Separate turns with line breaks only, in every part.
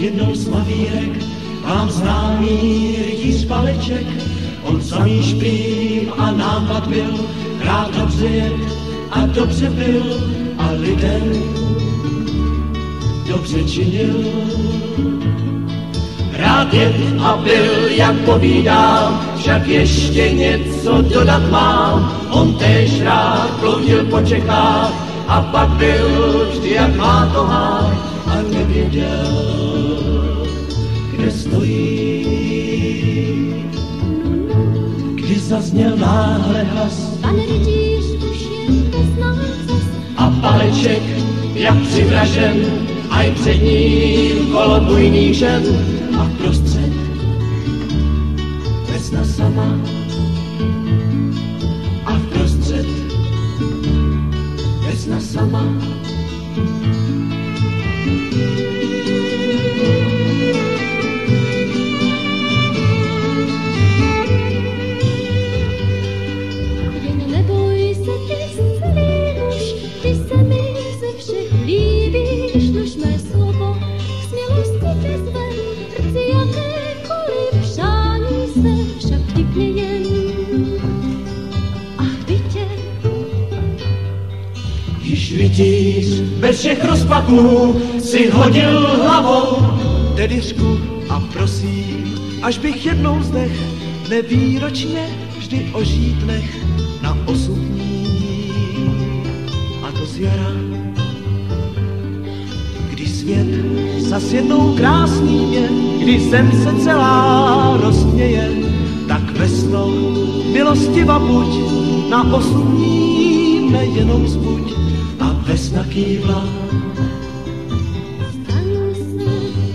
jednou Slavírek, vám známý rytíř Paleček, on samý šprým a nápad byl, rád dobře jet a dobře byl a lidem dobře činil. Rád jet a byl, jak povídám, však ještě něco dodat mám. On též rád ploudil po Čechách a pak byl vždy jak mátohák a nevěděl, kde stojí. Když zazněl náhle hlas,
pan rytíř už jen neznal cest
a Paleček, jak přivražen, a i před ním kolo bujných žen a vprostřed vesna sama a vprostřed vesna sama.
Jen neboj se ty celý muž, ty se mi ze všech líbíš, duš mé slovo k smělosti tě zvem, chci jakékoliv přání své, však vtipně jen. Ach, bytě.
Již rytíř bez všech rozpaků si hodil hlavou tedyřku a prosím, až bych jednou zdech, nevýročně vždy ožít nech na 8 dní. A to z jara, kdy svět zas jednou krásný je, kdy zem se celá rozměje, tak vesno milostiva buď, na 8 dní nejenom zbuď. A vesna kývla,
Stanu se.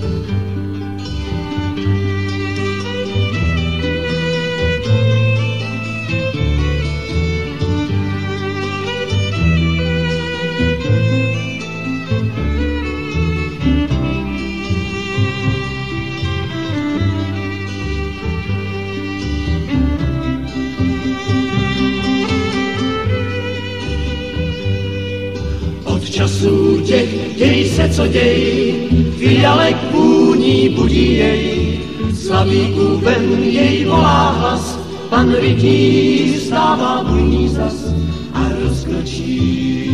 od času těch děj se co děj, fialek vůní budí jej, slavíků ven jej volá hlas, pan rytíř stává bujný zas a rozkročí.